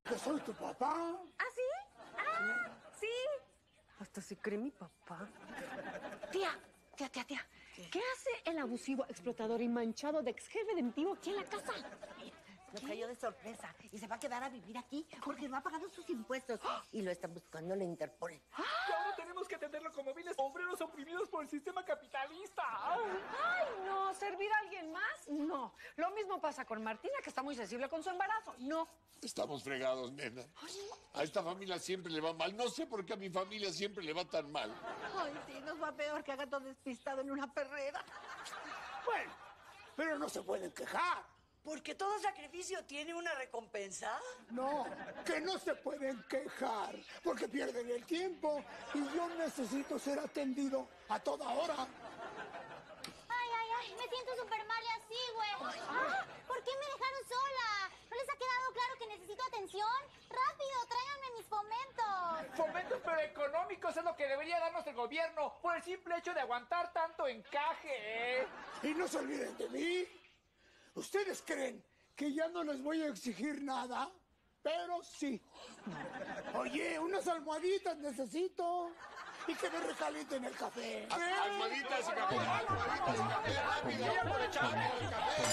Que soy tu papá. ¿Ah, sí? ¡Ah! ¡Sí! Hasta se cree mi papá. Tía. ¿Qué hace el abusivo, explotador y manchado de ex jefe de mi tío aquí en la casa? Nos cayó de sorpresa y se va a quedar a vivir aquí porque no ha pagado sus impuestos y lo están buscando la Interpol. Y ahora tenemos que atenderlo como viles obreros oprimidos por el sistema capitalista. ¡Ay, no! ¿Servir a alguien más? No. Lo mismo pasa con Martina, que está muy sensible con su embarazo. No. Estamos fregados, nena. A esta familia siempre le va mal. No sé por qué a mi familia siempre le va tan mal. Ay, sí, nos va peor que haga todo despistado en una perrera. Bueno, pero no se pueden quejar. Porque todo sacrificio tiene una recompensa. No, que no se pueden quejar, porque pierden el tiempo y yo necesito ser atendido a toda hora. Ay, me siento súper mal y así, güey. ¿Por qué me dejaron sola? ¿No les ha quedado claro que necesito atención? ¡Rápido, tráiganme mis fomentos! Fomentos pero económicos es lo que debería darnos el gobierno por el simple hecho de aguantar tanto encaje. Y no se olviden de mí. ¿Ustedes creen que ya no les voy a exigir nada? Pero sí. Oye, unas almohaditas necesito. Y que me recalienten el café. Almohaditas y café, almohaditas y café, rápido. Voy a aprovechar el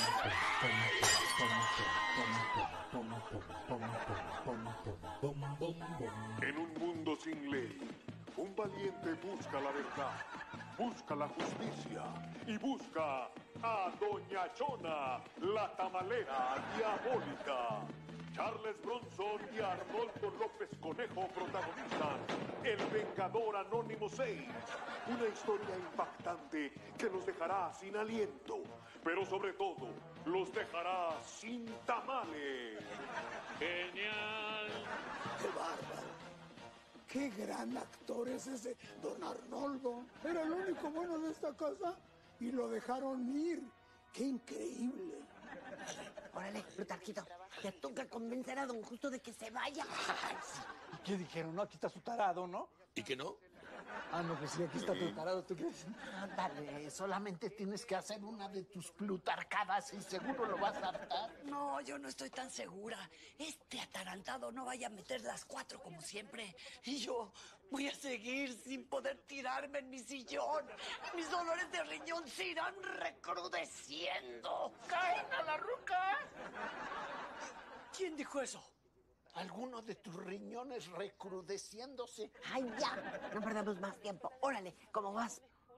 En un mundo sin ley, un valiente busca la verdad, busca la justicia y busca a Doña Chona, la tamalera diabólica. Charles Bronson y Arnoldo López Conejo protagonizan El Vengador Anónimo 6. Una historia impactante que los dejará sin aliento, pero sobre todo los dejará sin tamales. ¡Genial! ¡Qué bárbaro! ¡Qué gran actor es ese don Arnoldo! Era el único bueno de esta casa y lo dejaron ir. ¡Qué increíble! Órale, Plutarquito, te toca convencer a don Justo de que se vaya. ¿Qué dijeron? No, aquí está su tarado, ¿no? ¿Y que no? Ah, no, pues sí, aquí está tu tarado, ¿tú crees? Ándale, solamente tienes que hacer una de tus plutarcadas y seguro lo vas a hartar. No, yo no estoy tan segura. Este atarantado no vaya a meter las 4 como siempre. Y yo voy a seguir sin poder tirarme en mi sillón. Mis dolores de riñón se irán recrudeciendo. ¡Caen a la ruca! ¿Quién dijo eso? Alguno de tus riñones recrudeciéndose. Ay, ya, no perdamos más tiempo. Órale, ¿cómo vas?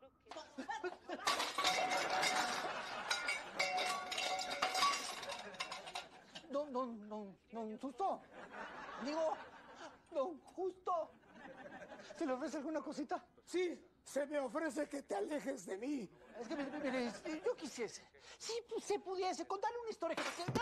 Don Justo. Digo, don Justo. ¿Se le ofrece alguna cosita? Sí, se me ofrece que te alejes de mí. Es que, mire, yo quisiese. Si se pudiese contarle una historia que...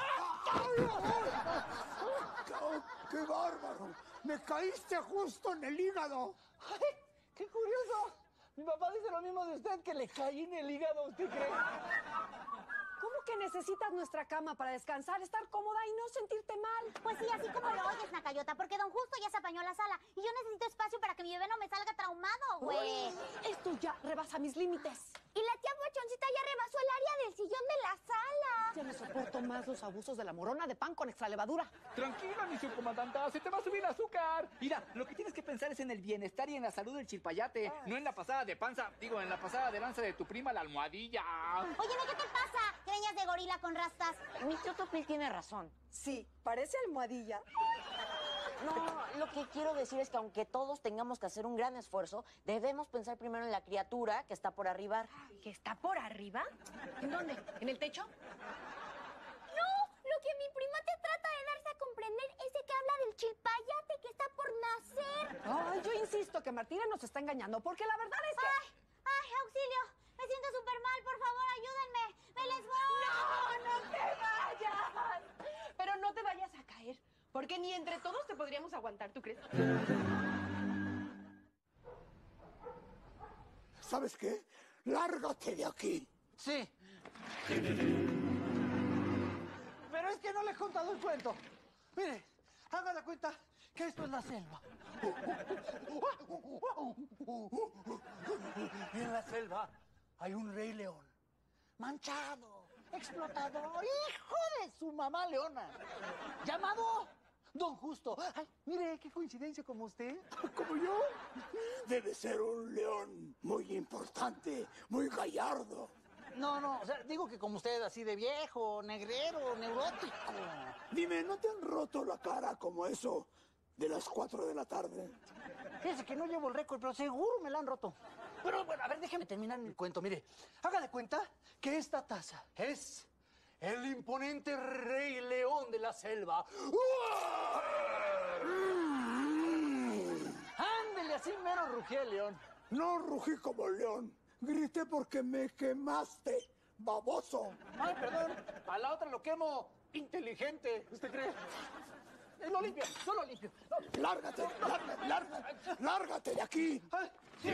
¡Oh, qué bárbaro! ¡Me caíste justo en el hígado! ¡Ay, qué curioso! Mi papá dice lo mismo de usted, que le caí en el hígado, ¿usted cree? ¿Cómo que necesitas nuestra cama para descansar, estar cómoda y no sentirte mal? Pues sí, así como lo oyes, Nacayota, porque don Justo ya se apañó la sala y yo necesito espacio para que mi bebé no me salga traumado, güey. Esto ya rebasa mis límites. Y la tía Bochoncita ya rebasó el área del sillón de la sala. Ya no soporto más los abusos de la morona de pan con extra levadura. Tranquila, mi subcomandanta, se te va a subir el azúcar. Mira, lo que tienes que pensar es en el bienestar y en la salud del chilpayate, no en la pasada de panza, digo, en la pasada de lanza de tu prima, la almohadilla. Óyeme, ¿qué te pasa? Greñas de gorila con rastas. Mi tío Topil tiene razón. Sí, parece almohadilla. No, lo que quiero decir es que aunque todos tengamos que hacer un gran esfuerzo, debemos pensar primero en la criatura que está por arribar. ¿Que está por arriba? ¿En dónde? ¿En el techo? No, lo que mi prima te trata de darse a comprender es de que habla del chilpayate que está por nacer. Ay, yo insisto que Martina nos está engañando, porque la verdad es que... Ay, auxilio. Me siento súper mal, por favor, ayúdenme. ¡Me les voy! ¡No, no te vayas! Pero no te vayas a caer, porque ni entre todos te podríamos aguantar, ¿tú crees? ¿Sabes qué? ¡Lárgate de aquí! Sí. Pero es que no le he contado el cuento. Mire, haga la cuenta que esto es la selva. Y en la selva hay un rey león, manchado, explotador, hijo de su mamá leona, llamado Don Justo. Ay, mire, qué coincidencia como usted. ¿Como yo? Debe ser un león muy importante, muy gallardo. No, o sea, digo que como usted, así de viejo, negrero, neurótico. Dime, ¿no te han roto la cara como eso de las 4 de la tarde? Fíjese que no llevo el récord, pero seguro me la han roto. Pero bueno, a ver, déjeme terminar mi cuento. Mire, haga de cuenta que esta taza es el imponente rey león de la selva. Ándele, así mero rugí el león. No rugí como león. Grité porque me quemaste, baboso. Ay, perdón. A la otra lo quemo inteligente. ¿Usted cree? Lo limpio, yo lo limpio. Lárgate, lárgate de aquí. Ay, sí.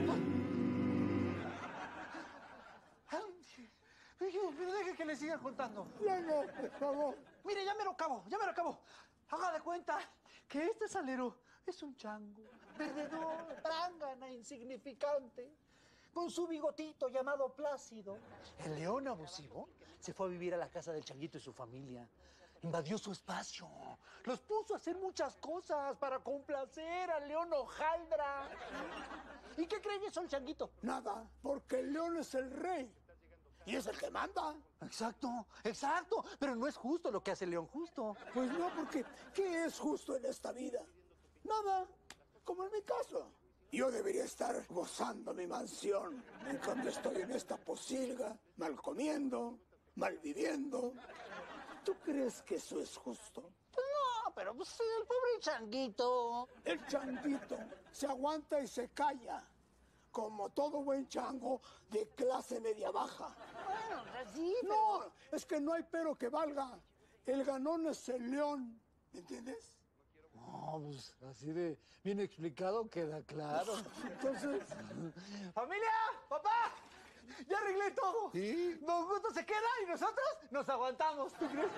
Pero deje que le siga contando. No, por favor. Mire, ya me lo acabo. Haga de cuenta que este salero es un chango, perdedor, trángana, insignificante, con su bigotito llamado Plácido. El león abusivo se fue a vivir a la casa del changuito y su familia. Invadió su espacio. Los puso a hacer muchas cosas para complacer al león hojaldra. ¿Y qué cree que hizo el changuito? Nada, porque el león es el rey. Y es el que manda. Exacto. Pero no es justo lo que hace el león justo. Pues no, porque ¿qué es justo en esta vida? Nada, como en mi caso. Yo debería estar gozando mi mansión. En cambio estoy en esta posilga, mal comiendo, mal viviendo. ¿Tú crees que eso es justo? No, pero pues, el pobre changuito. El changuito se aguanta y se calla. Como todo buen chango de clase media baja. Bueno, sí, pero... No, es que no hay pero que valga. El ganón es el león, ¿me entiendes? No, pues así de bien explicado queda claro. Entonces... ¡Familia! ¡Papá! ¡Ya arreglé todo! ¿Sí? Don Gusto se queda y nosotros nos aguantamos, ¿tú crees?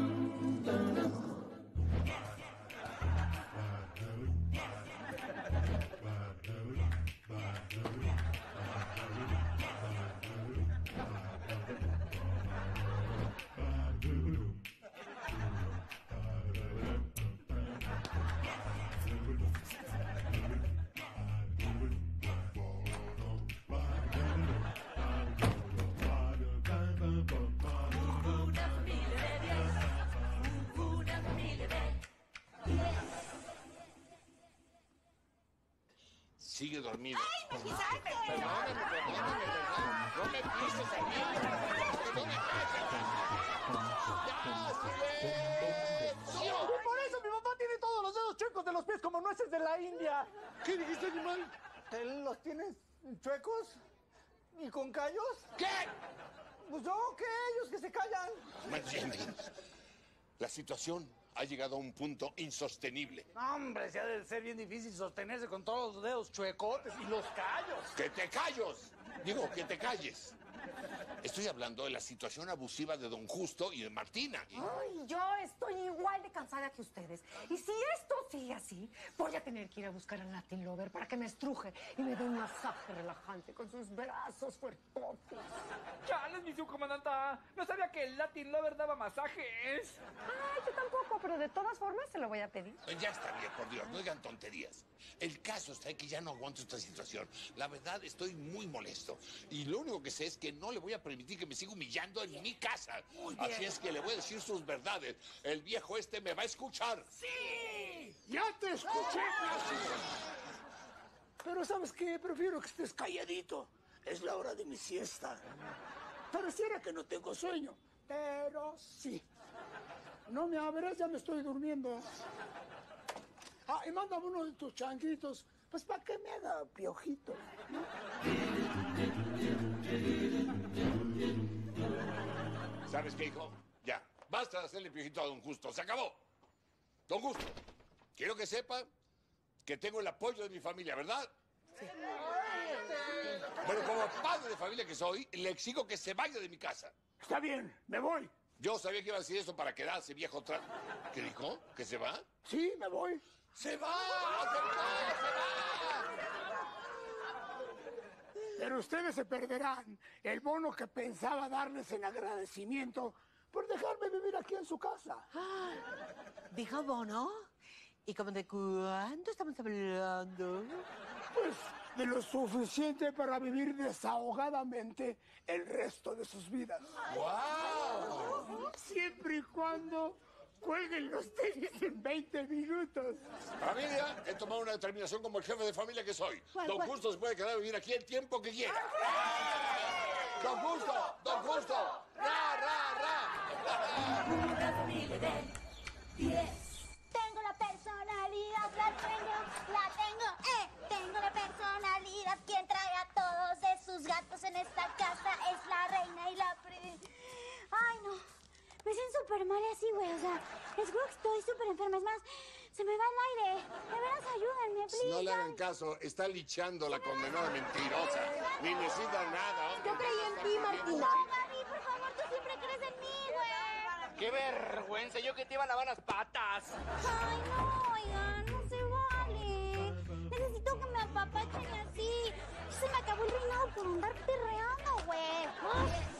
Sigue dormido. ¡Ay, me pisaste! Perdóname. No me pises a mí. ¡Ya, Y por eso mi papá tiene todos los dedos chuecos de los pies como nueces de la India. ¿Qué dijiste, animal? ¿Él los tienes chuecos? ¿Y con callos? ¿Qué? Pues yo, ¿qué? Ellos que se callan. ¿Me entiendes? La situación ha llegado a un punto insostenible. Hombre, se ha de ser bien difícil sostenerse con todos los dedos chuecotes y los callos. ¡Que te calles! Digo, que te calles. Estoy hablando de la situación abusiva de Don Justo y de Martina. Ay, yo estoy igual de cansada que ustedes. Y si esto sigue así, voy a tener que ir a buscar al Latin Lover para que me estruje y me dé un masaje relajante con sus brazos fuertotes. ¡Chales, mi subcomandanta! No sabía que el Latin Lover daba masajes. Ay, yo tampoco, pero de todas formas se lo voy a pedir. Ya está bien, por Dios, no digan tonterías. El caso está en que ya no aguanto esta situación. La verdad, estoy muy molesto. Y lo único que sé es que no le voy a permitir que me siga humillando en mi casa. Así es que le voy a decir sus verdades. El viejo este me va a escuchar. ¡Sí! ¡Ya te escuché! Pero ¿sabes qué? Prefiero que estés calladito. Es la hora de mi siesta. Pareciera que no tengo sueño, pero sí. No me abres, ya me estoy durmiendo. Ah, y mándame uno de tus changuitos, pues para que me haga piojito, ¿no? ¿Sabes qué, hijo? Ya, basta de hacerle piojito a Don Justo. ¡Se acabó! Don Justo, quiero que sepa que tengo el apoyo de mi familia, ¿verdad? Sí. Bueno, como padre de familia que soy, le exijo que se vaya de mi casa. Está bien, me voy. Yo sabía que iba a decir eso para quedarse, viejo ¿Qué dijo? ¿Que se va? Sí, me voy. ¡Se va! ¡Se va! Pero ustedes se perderán el bono que pensaba darles en agradecimiento por dejarme vivir aquí en su casa. Dijo Bono. ¿Y como de cuánto estamos hablando? Pues de lo suficiente para vivir desahogadamente el resto de sus vidas. ¡Wow! Siempre y cuando cuelguen los tenis en 20 minutos. Familia, he tomado una determinación como el jefe de familia que soy. Don Justo se puede quedar a vivir aquí el tiempo que quiera. ¡Don Justo! ¡Don Justo! ¡Ra, ra, ra! Tengo la personalidad, tengo la personalidad. Quien trae a todos de sus gatos en esta casa es la reina y la Ay, no. Me siento súper mal así, güey. O sea, les juro que estoy súper enferma. Es más, se me va el aire. De veras, ayúdenme, please. No le hagan caso, está lichando la condenada mentirosa. Ni necesita nada. Yo creí en ti, Martina. Gaby, por favor, tú siempre crees en mí, güey. ¡Qué vergüenza! Yo que te iba a lavar las patas. Ay, no, oigan, no se vale. Necesito que me apapachen así. Se me acabó el reinado por andar perreando, güey.